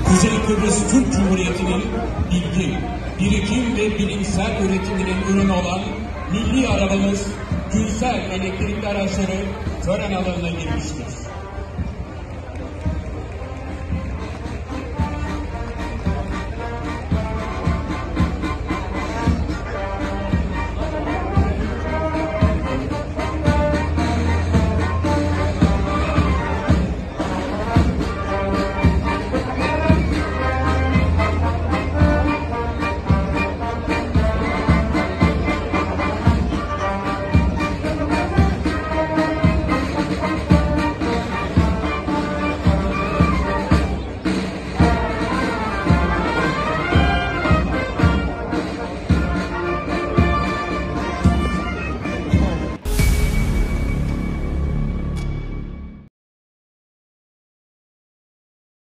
Kuzey Kıbrıs Türk Cumhuriyeti'nin bilgi, birikim ve bilimsel üretiminin ürünü olan milli arabamız Günsel elektrikli araçları tören alanına girmiştir.